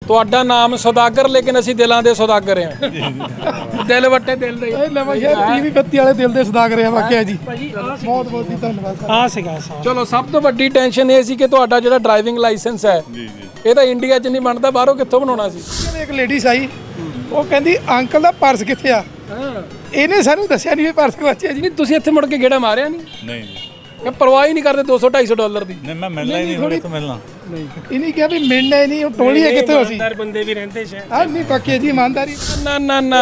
ਤੁਹਾਡਾ ਨਾਮ ਸੌਦਾਗਰ ਲੇਕਿਨ ਅਸੀਂ ਦਿਲਾਂ ਦੇ ਸੌਦਾਗਰ ਹਾਂ। ਦਿਲ ਵੱਟੇ ਦਿਲ ਦੇ ਨਵਾਂ ਸ਼ਹਿਰ ਟੀਵੀ 32 ਵਾਲੇ ਦਿਲ ਦੇ ਸੌਦਾਗਰ ਆ ਵਾਕਿਆ ਜੀ। ਬਹੁਤ ਬਹੁਤ ਧੰਨਵਾਦ। ਆ ਸੀਗਾ ਚਲੋ ਸਭ ਤੋਂ ਵੱਡੀ ਟੈਨਸ਼ਨ ਇਹ ਸੀ ਕਿ ਤੁਹਾਡਾ ਜਿਹੜਾ ਡਰਾਈਵਿੰਗ ਲਾਇਸੈਂਸ ਹੈ ਇਹ ਤਾਂ ਇੰਡੀਆ 'ਚ ਨਹੀਂ ਬਣਦਾ, ਬਾਹਰੋਂ ਕਿੱਥੋਂ ਬਣਾਉਣਾ ਸੀ? ਇੱਕ ਲੇਡੀਜ਼ ਆਈ, ਉਹ ਕਹਿੰਦੀ ਅੰਕਲ ਦਾ ਪਰਸ ਕਿੱਥੇ ਆ? ਇਹਨੇ ਸਾਨੂੰ ਦੱਸਿਆ ਨਹੀਂ ਵੀ ਪਰਸ ਗਵਾਚਿਆ ਜੀ। ਨਹੀਂ ਤੁਸੀਂ ਇੱਥੇ ਮੁੜ ਕੇ ਗੇੜਾ ਮਾਰਿਆ ਨਹੀਂ? ਨਹੀਂ ਜੀ, ਇਹ ਪਰਵਾਹ ਹੀ ਨਹੀਂ ਕਰਦੇ $200-250 ਦੀ। ਨਹੀਂ ਮੈਂ ਮਿਲਣਾ ਹੀ ਨਹੀਂ, ਹੁਣ ਇੱਥੋਂ ਮਿਲਣਾ ਨਹੀਂ। ਇਹਨੇ ਕਿਹਾ ਵੀ ਮਿਲਣਾ ਹੀ ਨਹੀਂ, ਉਹ ਟੋਲੀ ਹੈ ਕਿੱਥੇ ਅਸੀਂ ਬੰਦੇ ਵੀ ਰਹਿੰਦੇ ਸ਼ਹਿਰ। ਹਾਂ ਨਹੀਂ ਪੱਕੇ ਜੀ, ਇਮਾਨਦਾਰੀ। ਨਾ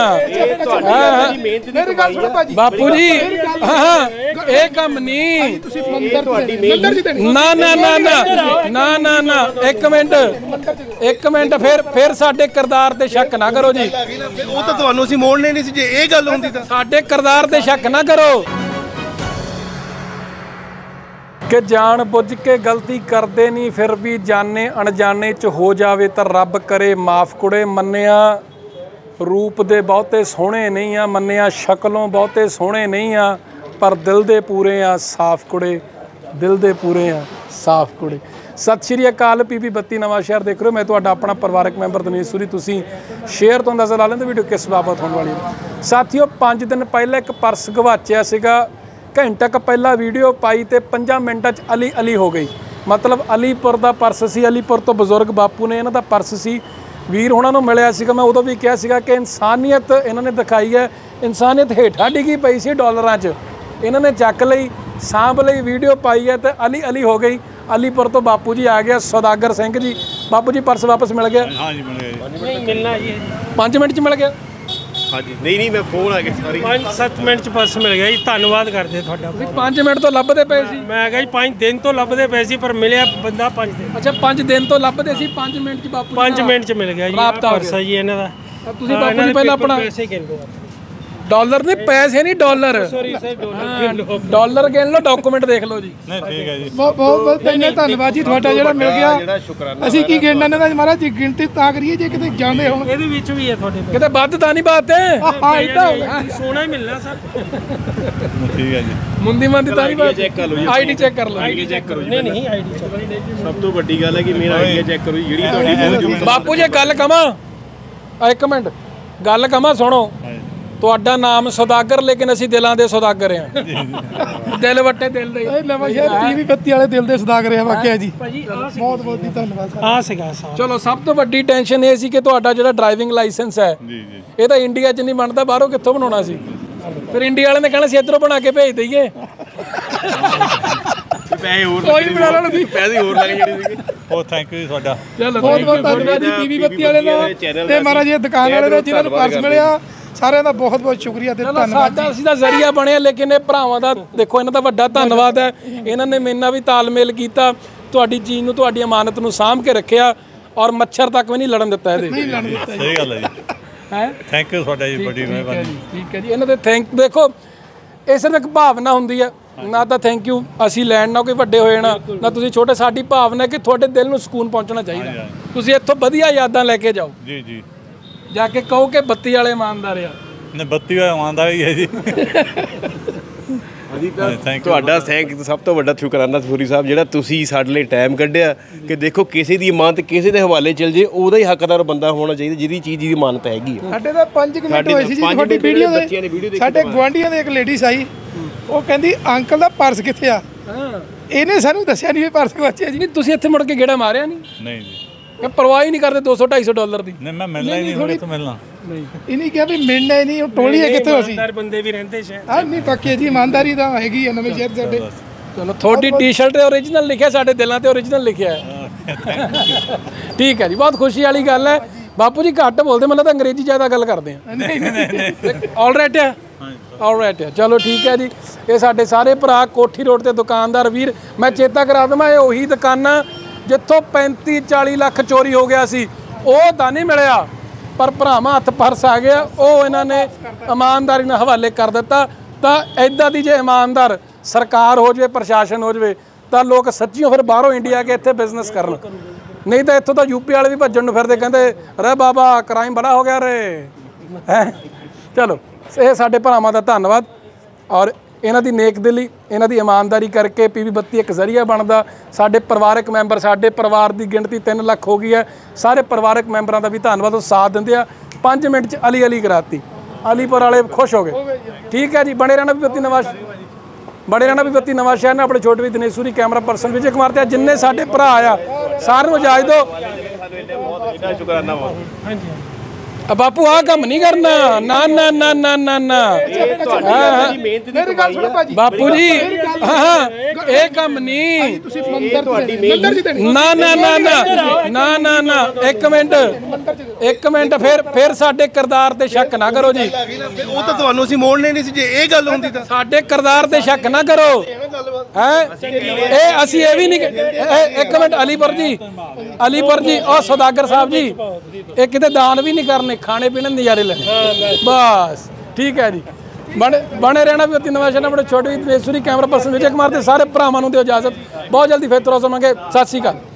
ਮੇਰੀ ਗੱਲ ਸੁਣੋ ਭਾਜੀ। ਬਾਪੂ ਜੀ ਹਾਂ ਇਹ ਕੰਮ ਨਹੀਂ। ਤੁਸੀਂ ਮੰਦਰ ਜੀ ਦੇਣੀ। ਨਾ ਇੱਕ ਮਿੰਟ ਫਿਰ ਸਾਡੇ ਕਿਰਦਾਰ ਤੇ ਸ਼ੱਕ ਨਾ ਕਰੋ ਜੀ। ਉਹ ਤਾਂ ਤੁਹਾਨੂੰ ਅਸੀਂ ਮੋੜਨੇ ਨਹੀਂ ਸੀ, ਜੇ ਇਹ ਗੱਲ ਹੁੰਦੀ ਤਾਂ। ਸਾਡੇ ਕਿਰਦਾਰ ਤੇ ਸ਼ੱਕ ਨਾ ਕਰੋ ਕਿ ਜਾਣ ਬੁੱਝ ਕੇ ਗਲਤੀ ਕਰਦੇ ਨਹੀਂ, ਫਿਰ ਵੀ ਜਾਣੇ ਅਣਜਾਣੇ 'ਚ ਹੋ ਜਾਵੇ ਤਾਂ ਰੱਬ ਕਰੇ ਮਾਫ। ਕੁੜੇ ਮੰਨਿਆ ਰੂਪ ਦੇ ਬਹੁਤੇ ਸੋਹਣੇ ਨਹੀਂ ਆ, ਮੰਨਿਆ ਸ਼ਕਲੋਂ ਬਹੁਤੇ ਸੋਹਣੇ ਨਹੀਂ ਆ, ਪਰ ਦਿਲ ਦੇ ਪੂਰੇ ਆ ਸਾਫ ਕੁੜੇ, ਦਿਲ ਦੇ ਪੂਰੇ ਆ ਸਾਫ ਕੁੜੇ। ਸਤਿ ਸ਼੍ਰੀ ਅਕਾਲ। PB 32 ਨਵਾਂ ਸ਼ਹਿਰ ਦੇਖ ਰਹੇ ਹੋ। ਮੈਂ ਤੁਹਾਡਾ ਆਪਣਾ ਪਰਿਵਾਰਕ ਮੈਂਬਰ ਦਨੀਸ਼ ਸੂਰੀ। ਤੁਸੀਂ ਸ਼ੇਅਰ ਤੋਂ ਅੰਦਾਜ਼ਾ ਲਾ ਲੈਂਦੇ ਵੀਡੀਓ ਕਿਸ ਬਾਬਤ ਹੋਣ ਵਾਲੀ ਹੈ। ਸਾਥੀਓ 5 ਦਿਨ ਪਹਿਲਾਂ ਇੱਕ ਪਰਸ ਗਵਾਚਿਆ ਸੀਗਾ। ਘੰਟਾ ਕੁ ਪਹਿਲਾਂ ਵੀਡੀਓ ਪਾਈ ਤੇ 5 ਮਿੰਟਾਂ 'ਚ ਅਲੀ ਹੋ ਗਈ। ਮਤਲਬ ਅਲੀਪੁਰ ਦਾ ਪਰਸ ਸੀ, ਅਲੀਪੁਰ ਤੋਂ ਬਜ਼ੁਰਗ ਬਾਪੂ ਨੇ ਇਹਨਾਂ ਦਾ ਪਰਸ ਸੀ। ਵੀਰ ਉਹਨਾਂ ਨੂੰ ਮਿਲਿਆ ਸੀਗਾ, ਮੈਂ ਉਦੋਂ ਵੀ ਕਿਹਾ ਸੀਗਾ ਕਿ ਇਨਸਾਨੀਅਤ ਇਹਨਾਂ ਨੇ ਦਿਖਾਈ ਹੈ। ਇਨਸਾਨੀਅਤ ਹੇਠਾਂ ਡਿੱਗੀ ਪਈ ਸੀ ਡਾਲਰਾਂ 'ਚ, ਇਹਨਾਂ ਨੇ ਚੱਕ ਲਈ, ਸਾਂਭ ਲਈ, ਵੀਡੀਓ ਪਾਈ ਹੈ ਤੇ ਅਲੀ ਹੋ ਗਈ। ਅਲੀਪੁਰ ਤੋਂ ਬਾਪੂ ਜੀ ਆ ਗਿਆ, ਸੌਦਾਗਰ ਸਿੰਘ ਜੀ। ਬਾਪੂ ਜੀ ਪਰਸ ਵਾਪਸ ਮਿਲ ਗਿਆ? ਹਾਂ ਜੀ ਮਿਲ ਗਿਆ ਜੀ। ਨਹੀਂ ਮਿਲਣਾ ਜੀ 5 ਮਿੰਟ 'ਚ ਮਿਲ ਗਿਆ? ਹਾਂਜੀ ਨਹੀਂ ਮੈਂ ਫੋਨ ਆ ਗਿਆ ਸਾਰੀ 5-7 ਮਿੰਟ 'ਚ ਪਰਸ ਮਿਲ ਗਿਆ ਜੀ। ਧੰਨਵਾਦ ਕਰਦੇ ਤੁਹਾਡਾ। 5 ਮਿੰਟ ਤੋਂ ਲੱਭਦੇ ਪਏ ਸੀ? ਮੈਂ ਕਿਹਾ ਜੀ 5 ਦਿਨ ਤੋਂ ਲੱਭਦੇ ਪਏ ਸੀ, ਪਰ ਮਿਲਿਆ ਬੰਦਾ 5 ਦਿਨ। ਅੱਛਾ 5 ਦਿਨ ਤੋਂ ਲੱਭਦੇ ਸੀ, 5 ਮਿੰਟ 'ਚ ਬਾਪੂ 5 ਮਿੰਟ 'ਚ ਮਿਲ ਗਿਆ ਜੀ ਪਰਸ ਜੀ ਇਹਨਾਂ ਦਾ। ਤੁਸੀਂ ਬਾਪੂ ਜੀ ਪਹਿਲਾਂ ਆਪਣਾ ਪੈਸੇ ਗਿਣ ਲਓ। ਡਾਲਰ ਨਹੀਂ, ਪੈਸੇ ਨਹੀਂ, ਡਾਲਰ। ਸੌਰੀ ਸਰ, ਡਾਲਰ ਗਿਣ ਲਓ, ਡਾਕੂਮੈਂਟ ਦੇਖ ਲਓ ਜੀ। ਨਹੀਂ ਠੀਕ ਹੈ ਜੀ, ਬਹੁਤ ਧੰਨਵਾਦ ਜੀ ਤੁਹਾਡਾ ਜਿਹੜਾ ਮਿਲ ਗਿਆ। ਅਸੀਂ ਕੀ ਗਿਣਨਾ ਇਹਨਾਂ ਦਾ ਮਹਾਰਾਜ ਜੀ, ਗਿਣਤੀ ਤਾਂ ਕਰੀਏ ਜੇ ਕਿਤੇ ਜਾਂਦੇ ਹੋਣ। ਇਹਦੇ ਵਿੱਚ ਵੀ ਹੈ ਤੁਹਾਡੇ ਕਿਤੇ ਵੱਧ ਤਾਂ ਨਹੀਂ ਬਾਤ ਹੈ? ਹਾਂ ਇਦਾਂ ਸੋਨਾ ਹੀ ਮਿਲਣਾ ਸਰ। ਠੀਕ ਹੈ ਜੀ। ਮੁੰਦੀ ਮੰਦੀ ਤਾਂ ਨਹੀਂ ਬਾਤ? ਚੈੱਕ ਕਰ ਲਓ ਜੀ, ਆਈਡੀ ਚੈੱਕ ਕਰ ਲਓ। ਆਈਡੀ ਚੈੱਕ ਕਰੋ ਜੀ। ਨਹੀਂ ਆਈਡੀ ਚੈੱਕ। ਸਭ ਤੋਂ ਵੱਡੀ ਗੱਲ ਹੈ ਕਿ ਮੇਰਾ ਆਈਡੀ ਚੈੱਕ ਕਰੋ ਜੀ, ਜਿਹੜੀ ਤੁਹਾਡੀ ਮੌਜੂਦ। ਬਾਪੂ ਜੀ ਗੱਲ ਕਵਾਂ, ਇੱਕ ਮਿੰਟ ਗੱਲ ਕਵਾਂ, ਸੁਣੋ। ਤੁਹਾਡਾ ਨਾਮ ਸੌਦਾਗਰ ਲੇਕਿਨ ਅਸੀਂ ਦਿਲਾਂ ਦੇ ਸੌਦਾਗਰ ਹਾਂ। ਦਿਲ ਵੱਟੇ ਦਿਲ ਦੇ। ਨਵਾਂ ਸ਼ਹਿਰ ਟੀਵੀ 32 ਵਾਲੇ ਦਿਲ ਦੇ ਸੌਦਾਗਰ ਆ ਵਾਕਿਆ ਜੀ। ਬਹੁਤ ਬਹੁਤ ਧੰਨਵਾਦ। ਆ ਸੀਗਾ ਚਲੋ ਸਭ ਤੋਂ ਵੱਡੀ ਟੈਨਸ਼ਨ ਇਹ ਸੀ ਕਿ ਤੁਹਾਡਾ ਜਿਹੜਾ ਡਰਾਈਵਿੰਗ ਲਾਇਸੈਂਸ ਹੈ ਇਹ ਤਾਂ ਇੰਡੀਆ 'ਚ ਨਹੀਂ ਬਣਦਾ, ਬਾਹਰੋਂ ਕਿੱਥੋਂ ਬਣਾਉਣਾ ਸੀ? ਫਿਰ ਇੰਡੀਆ ਵਾਲਿਆਂ ਨੇ ਕਹਿਣਾ ਸੀ ਇੱਧਰੋਂ ਬਣਾ ਕੇ ਭੇਜ ਦਈਏ। ਪੈਸੇ ਹੋਰ ਕੋਈ ਬਣਾ ਲੈਣ ਸੀ, ਪੈਸੇ ਹੋਰ ਲੱਗ ਜਾਣੇ ਸੀਗੇ। ਉਹ ਥੈਂਕ ਯੂ ਜੀ ਤੁਹਾਡਾ। ਚਲੋ ਬਹੁਤ ਬਹੁਤ ਧੰਨਵਾਦ ਜੀ ਟੀਵੀ 32 ਵਾਲੇ ਦਾ ਤੇ ਮਹਾਰਾਜ ਜੀ ਦੁਕਾਨ ਵਾਲੇ ਦਾ ਜਿਨ੍ਹਾਂ ਨੂੰ ਪਰਸ ਮਿਲਿਆ, ਸਾਰਿਆਂ ਦਾ ਬਹੁਤ ਬਹੁਤ ਸ਼ੁਕਰੀਆ ਤੇ ਧੰਨਵਾਦ। ਸਾਡਾ ਅਸੀਂ ਤਾਂ ਜ਼ਰੀਆ ਬਣਿਆ, ਲੇਕਿਨ ਇਹ ਭਰਾਵਾਂ ਦਾ ਦੇਖੋ, ਇਹਨਾਂ ਦਾ ਵੱਡਾ ਧੰਨਵਾਦ ਹੈ। ਇਹਨਾਂ ਨੇ ਮੇਰੇ ਨਾਲ ਵੀ ਤਾਲਮੇਲ ਕੀਤਾ, ਤੁਹਾਡੀ ਚੀਜ਼ ਨੂੰ, ਤੁਹਾਡੀ ਅਮਾਨਤ ਨੂੰ ਸਾਂਭ ਕੇ ਰੱਖਿਆ, ਔਰ ਮੱਛਰ ਤੱਕ ਵੀ ਨਹੀਂ ਲੜਨ ਦਿੱਤਾ ਇਹਦੇ। ਨਹੀਂ ਲੜਨ ਦਿੱਤਾ ਜੀ। ਸਹੀ ਗੱਲ ਹੈ ਜੀ। ਹੈ ਥੈਂਕ ਯੂ ਤੁਹਾਡਾ ਜੀ, ਬੜੀ ਮਿਹਰਬਾਨੀ। ਠੀਕ ਹੈ ਜੀ। ਇਹਨਾਂ ਦੇ ਦੇਖੋ ਇਹ ਸਿਰਫ ਇੱਕ ਭਾਵਨਾ ਹੁੰਦੀ ਹੈ, ਨਾ ਤਾਂ ਥੈਂਕ ਯੂ ਅਸੀਂ ਲੈਣ ਨਾ ਕੋਈ ਵੱਡੇ ਹੋਏ ਨਾ ਤੁਸੀਂ ਛੋਟੇ। ਸਾਡੀ ਭਾਵਨਾ ਕਿ ਤੁਹਾਡੇ ਦਿਲ ਨੂੰ ਸਕੂਨ ਪਹੁੰਚਣਾ ਚਾਹੀਦਾ। ਤੁਸੀਂ ਇੱਥੋਂ ਵਧੀਆ ਯਾਦਾਂ ਲੈ ਕੇ ਜਾਓ, ਜੀ ਜੀ, ਜਾ ਕੇ ਕਹੋ ਕਿ 32 ਵਾਲੇ ਇਮਾਨਦਾਰ ਆ। ਨੇ 32 ਵਾਲਾ ਇਮਾਨਦਾਰ ਹੀ ਹੈ ਜੀ। ਤੁਹਾਡਾ ਸਭ ਤੋਂ ਵੱਡਾ ਸ਼ੁਕਰਾਨਾ ਸੂਰੀ ਸਾਹਿਬ, ਜਿਹੜਾ ਤੁਸੀਂ ਸਾਡੇ ਲਈ ਟਾਈਮ ਕੱਢਿਆ। ਕਿ ਦੇਖੋ ਕਿਸੇ ਦੀ ਇਮਾਨਤ ਕਿਸੇ ਦੇ ਹਵਾਲੇ ਚਲ ਜੇ, ਉਹਦਾ ਹੀ ਹੱਕਦਾਰ ਬੰਦਾ ਹੋਣਾ ਚਾਹੀਦਾ ਜਿਹਦੀ ਚੀਜ਼ ਦੀ ਇਮਾਨਤ ਹੈਗੀ। ਸਾਡੇ ਤਾਂ 5 ਮਿੰਟ ਹੋਏ ਸੀ ਜੀ ਤੁਹਾਡੀ ਵੀਡੀਓ ਦੇ। ਸਾਡੇ ਗੁਆਂਢੀਆਂ ਦੇ ਇੱਕ ਲੇਡੀਜ਼ ਆਈ, ਉਹ ਕਹਿੰਦੀ ਅੰਕਲ ਦਾ ਪਰਸ ਕਿੱਥੇ ਆ? ਇਹਨੇ ਸਾਨੂੰ ਦੱਸਿਆ ਨਹੀਂ ਵੀ ਪਰਸ ਗਵਾਚਿਆ ਜੀ। ਨਹੀਂ ਤੁਸੀਂ ਇੱਥੇ ਮੁੜ ਕੇ ਗੇੜਾ ਮਾਰਿਆ ਨਹੀਂ? ਨਹੀਂ ਜੀ, ਇਹ ਪਰਵਾਹ ਹੀ ਨਹੀਂ ਕਰਦੇ $200-250 ਦੀ। ਨਹੀਂ ਮੈਂ ਮਿਲਣਾ ਹੀ ਨਹੀਂ, ਹੁਣ ਇੱਥੋਂ ਮਿਲਣਾ ਨਹੀਂ। ਇਹਨੇ ਕਿਹਾ ਵੀ ਮਿਲਣਾ ਹੀ ਨਹੀਂ, ਉਹ ਟੋਲੀ ਹੈ ਕਿੱਥੇ ਅਸੀਂ? ਬੰਦੇ ਵੀ ਰਹਿੰਦੇ ਸ਼ਹਿਰ। ਹਾਂ ਨਹੀਂ ਪੱਕੇ ਜੀ, ਇਮਾਨਦਾਰੀ ਤਾਂ ਹੈਗੀ ਆ ਨਵੇਂ ਸ਼ਹਿਰ ਸਾਡੇ। ਚਲੋ ਤੁਹਾਡੀ ਟੀ-ਸ਼ਰਟ ਤੇ ਓਰੀਜਨਲ ਲਿਖਿਆ, ਸਾਡੇ ਦਿਲਾਂ ਤੇ ਓਰੀਜਨਲ ਲਿਖਿਆ ਹੈ। ਠੀਕ ਹੈ ਜੀ, ਬਹੁਤ ਖੁਸ਼ੀ ਵਾਲੀ ਗੱਲ ਹੈ। ਬਾਪੂ ਜੀ ਘੱਟ ਬੋਲਦੇ, ਮੈਨੂੰ ਤਾਂ ਅੰਗਰੇਜ਼ੀ ਜ਼ਿਆਦਾ ਗੱਲ ਕਰਦੇ ਆ। ਆਲ ਰਾਈਟ ਹੈ, ਆਲ ਰਾਈਟ ਹੈ। ਚਲੋ ਠੀਕ ਹੈ ਜੀ। ਇਹ ਸਾਡੇ ਸਾਰੇ ਭਰਾ ਕੋਠੀ ਰੋਡ ਤੇ ਦੁਕਾਨਦਾਰ ਵੀਰ, ਮੈਂ ਚੇਤਾ ਕਰਾ ਦੇਵਾਂ, ਇਹ ਉਹੀ ਦੁਕਾਨਾਂ ਜਿੱਥੋਂ 35-40 ਲੱਖ ਚੋਰੀ ਹੋ ਗਿਆ ਸੀ। ਉਹ ਤਾਂ ਨਹੀਂ ਮਿਲਿਆ, ਪਰ ਭਰਾਵਾਂ ਹੱਥ ਪਰਸ ਆ ਗਿਆ, ਉਹ ਇਹਨਾਂ ਨੇ ਇਮਾਨਦਾਰੀ ਨਾਲ ਹਵਾਲੇ ਕਰ ਦਿੱਤਾ। ਤਾਂ ਇੱਦਾਂ ਦੀ ਜੇ ਇਮਾਨਦਾਰ ਸਰਕਾਰ ਹੋ ਜਾਵੇ, ਪ੍ਰਸ਼ਾਸਨ ਹੋ ਜਾਵੇ, ਤਾਂ ਲੋਕ ਸੱਚੀਓ ਫਿਰ ਬਾਹਰੋਂ ਇੰਡੀਆ ਕੇ ਇੱਥੇ ਬਿਜ਼ਨਸ ਕਰਨ। ਨਹੀਂ ਤਾਂ ਇੱਥੋਂ ਤਾਂ ਯੂਪੀ ਵਾਲੇ ਵੀ ਭੱਜਣ ਨੂੰ ਫਿਰਦੇ, ਕਹਿੰਦੇ ਰੇ ਬਾਬਾ ਕ੍ਰਾਈਮ ਬੜਾ ਹੋ ਗਿਆ ਰੇ ਹੈ। ਚਲੋ ਇਹ ਸਾਡੇ ਭਰਾਵਾਂ ਦਾ ਧੰਨਵਾਦ। ਔਰ ਇਹਨਾਂ ਦੀ ਨੇਕ ਦਿਲੀ, ਇਹਨਾਂ ਦੀ ਇਮਾਨਦਾਰੀ ਕਰਕੇ PB 32 ਇੱਕ ਜ਼ਰੀਆ ਬਣਦਾ। ਸਾਡੇ ਪਰਿਵਾਰਕ ਮੈਂਬਰ, ਸਾਡੇ ਪਰਿਵਾਰ ਦੀ ਗਿਣਤੀ 3 ਲੱਖ ਹੋ ਗਈ ਹੈ। ਸਾਰੇ ਪਰਿਵਾਰਕ ਮੈਂਬਰਾਂ ਦਾ ਵੀ ਧੰਨਵਾਦ, ਉਹ ਸਾਥ ਦਿੰਦੇ ਆ। 5 ਮਿੰਟ 'ਚ ਅਲੀ ਕਰਾਤੀ, ਅਲੀਪੁਰ ਵਾਲੇ ਖੁਸ਼ ਹੋ ਗਏ। ਠੀਕ ਹੈ ਜੀ, ਬਣੇ ਰਹਿਣਾ PB 32 ਨਵਾਂ ਸ਼ਹਿਰ ਨੇ। ਆਪਣੇ ਛੋਟੇ ਵੀ ਦਿਨੇਸ਼ੂਰੀ, ਕੈਮਰਾ ਪਰਸਨ ਵਿਜੇ ਕੁਮਾਰ ਤੇ ਜਿੰਨੇ ਸਾਡੇ ਭਰਾ ਆ ਸਾਰਿਆਂ ਨੂੰ ਇਜਾਜ਼ਤ ਦਿਓ। ਸ਼ੁਕਰਾਨਾ ਵਾ। ਬਾਪੂ ਆਹ ਕੰਮ ਨਹੀਂ ਕਰਨਾ, ਨਾ ਨਾ ਨਾ ਨਾ ਨਾ ਨਾ ਬਾਪੂ ਜੀ, ਹਾਂ ਇਹ ਕੰਮ ਨਹੀਂ, ਨਾ ਨਾ ਨਾ ਨਾ ਨਾ ਨਾ ਨਾ। ਇੱਕ ਮਿੰਟ ਫਿਰ ਸਾਡੇ ਕਿਰਦਾਰ ਤੇ ਸ਼ੱਕ ਨਾ ਕਰੋ ਜੀ। ਉਹ ਤਾਂ ਤੁਹਾਨੂੰ ਅਸੀਂ ਮੋੜਨੇ ਨਹੀਂ ਸੀ, ਜੇ ਇਹ ਗੱਲ ਹੁੰਦੀ ਤਾਂ। ਸਾਡੇ ਕਿਰਦਾਰ ਤੇ ਸ਼ੱਕ ਨਾ ਕਰੋ ਹੈ। ਇਹ ਅਸੀਂ ਇਹ ਵੀ ਨਹੀਂ, ਇੱਕ ਮਿੰਟ ਅਲੀਪੁਰ ਜੀ ਉਹ ਸੌਦਾਗਰ ਸਾਹਿਬ ਜੀ, ਇਹ ਕਿਤੇ ਦਾਨ ਵੀ ਨਹੀਂ ਕਰਨੇ, ਖਾਣੇ ਪੀਣੇ ਨਜ਼ਾਰੇ ਲੈਣੇ ਬਸ। ਠੀਕ ਹੈ ਜੀ, ਬਣੇ ਰਹਿਣਾ PB 32 ਨਵਾਂ ਸ਼ਹਿਰ। ਆਪਣੇ ਛੋਟੇ ਦਿਨੇਸ਼ੂਰੀ, ਕੈਮਰਾ ਪਰਸਨ ਵਿਜੇ ਕੁਮਾਰ ਤੇ ਸਾਰੇ ਭਰਾਵਾਂ ਨੂੰ ਦਿਓ ਇਜਾਜ਼ਤ। ਬਹੁਤ ਜਲਦੀ ਫਿਰ ਤੁਰ ਆਵਾਂਗੇ। ਸਤਿ ਸ਼੍ਰੀ ਅਕਾਲ।